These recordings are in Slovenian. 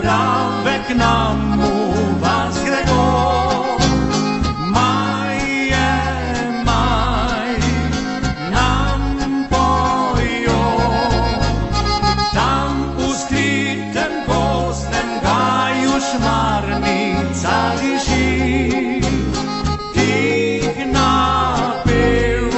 Правек нам у вас Грегор. Має, май, нам пойо, там у скритем гостем гаю шмарnica лежит. Тих напил,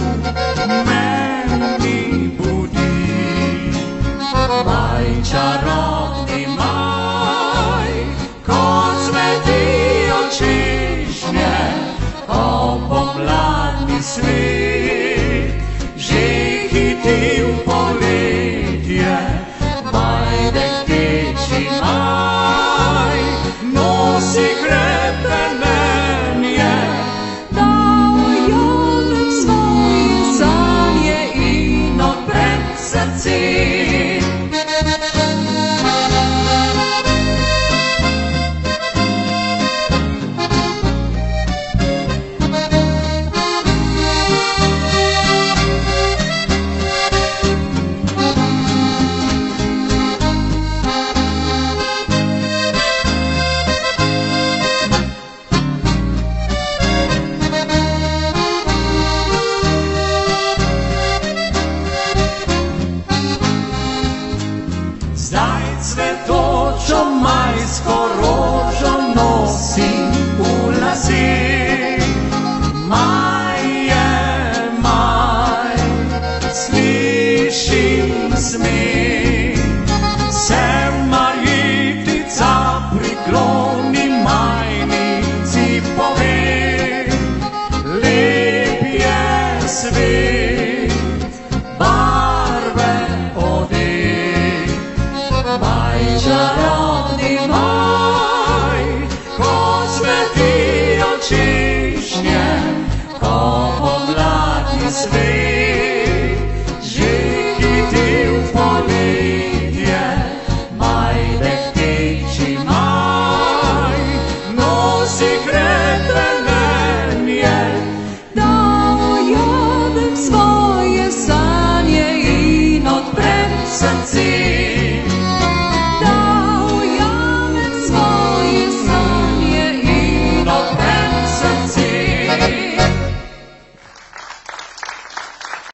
мене буди. Май чародний май, кот святий очищне, обомладний світ, жихітів поліття, май дехтичий май, носі хребенення, Dałojony swoje sanie i no pred srci. Zajc cvetočo majsko rožo nosi u lasi. Maje, maj, slišim smih, se Marjitica prikloni majnici pove. Lep je svet, barve odej. Maj čarobni maj, ko sveti očišnje, ko pomladni svet, žihiti v poletje. Maj dehtiči maj, nosi hrepenenje, Dałojony swoje sanie i no pred srci.